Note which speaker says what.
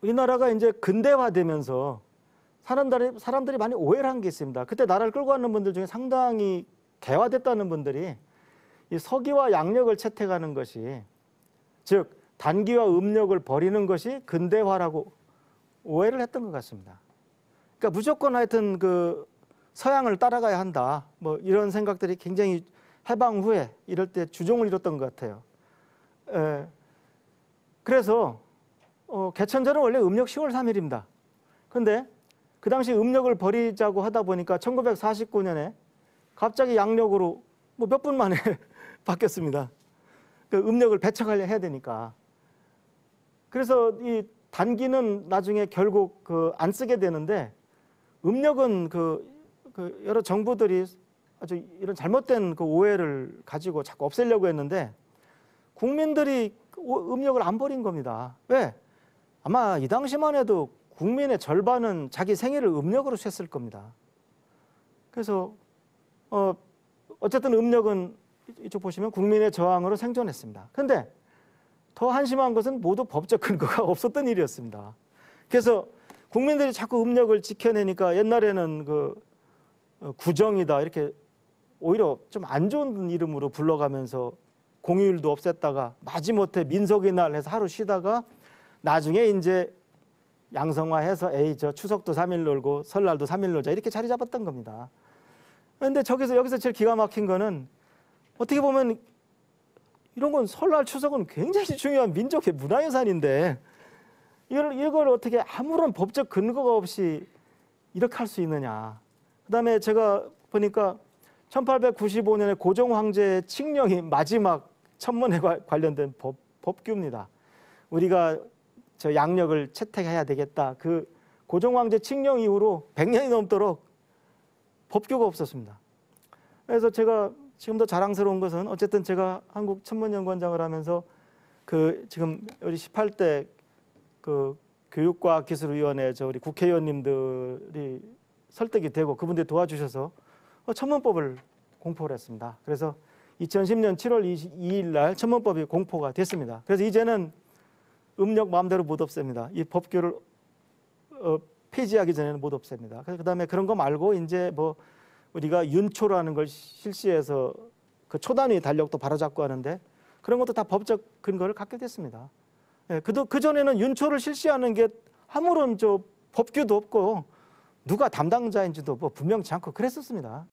Speaker 1: 우리나라가 이제 근대화되면서 사람들이 많이 오해를 한 게 있습니다. 그때 나라를 끌고 가는 분들 중에 상당히 개화됐다는 분들이 이 서기와 양력을 채택하는 것이, 즉 단기와 음력을 버리는 것이 근대화라고 오해를 했던 것 같습니다. 그러니까 무조건 하여튼 그 서양을 따라가야 한다, 뭐 이런 생각들이 굉장히 해방 후에 이럴 때 주종을 이뤘던 것 같아요. 그래서 개천절은 원래 음력 10월 3일입니다. 그런데 그 당시 음력을 버리자고 하다 보니까 1949년에 갑자기 양력으로 뭐 몇 분 만에 바뀌었습니다. 그 음력을 배척하려 해야 되니까. 그래서 이 단기는 나중에 결국 안 쓰게 되는데, 음력은 여러 정부들이 아주 이런 잘못된 그 오해를 가지고 자꾸 없애려고 했는데 국민들이 음력을 안 버린 겁니다. 왜? 아마 이 당시만 해도 국민의 절반은 자기 생일을 음력으로 셌을 겁니다. 그래서 어쨌든 음력은 이쪽 보시면 국민의 저항으로 생존했습니다. 그런데 더 한심한 것은 모두 법적 근거가 없었던 일이었습니다. 그래서 국민들이 자꾸 음력을 지켜내니까 옛날에는 구정이다 이렇게 오히려 좀 안 좋은 이름으로 불러가면서 공휴일도 없앴다가 마지못해 민속의 날 해서 하루 쉬다가 나중에 이제 양성화해서 저 추석도 3일 놀고 설날도 3일 놀자 이렇게 자리 잡았던 겁니다. 그런데 여기서 제일 기가 막힌 거는, 어떻게 보면 이런 건 설날 추석은 굉장히 중요한 민족의 문화유산인데 이걸 어떻게 아무런 법적 근거가 없이 이렇게 할 수 있느냐. 그다음에 제가 보니까 1895년에 고종 황제의 칙령이 마지막 천문에 관련된 법규입니다. 우리가 저 양력을 채택해야 되겠다. 그 고종 황제 칙령 이후로 100년이 넘도록 법규가 없었습니다. 그래서 제가 지금도 자랑스러운 것은, 어쨌든 제가 한국천문연구원장을 하면서 지금 우리 18대 교육과학기술위원회 우리 국회의원님들이 설득이 되고 그분들이 도와주셔서 천문법을 공포를 했습니다. 그래서 2010년 7월 22일 날 천문법이 공포가 됐습니다. 그래서 이제는 음력 마음대로 못 없앱니다. 이 법규를 폐지하기 전에는 못 없앱니다. 그다음에 그런 거 말고 이제 뭐 우리가 윤초라는 걸 실시해서 그 초단위 달력도 바로잡고 하는데 그런 것도 다 법적 근거를 갖게 됐습니다. 그 전에는 윤초를 실시하는 게 아무런 법규도 없고 누가 담당자인지도 뭐 분명치 않고 그랬었습니다.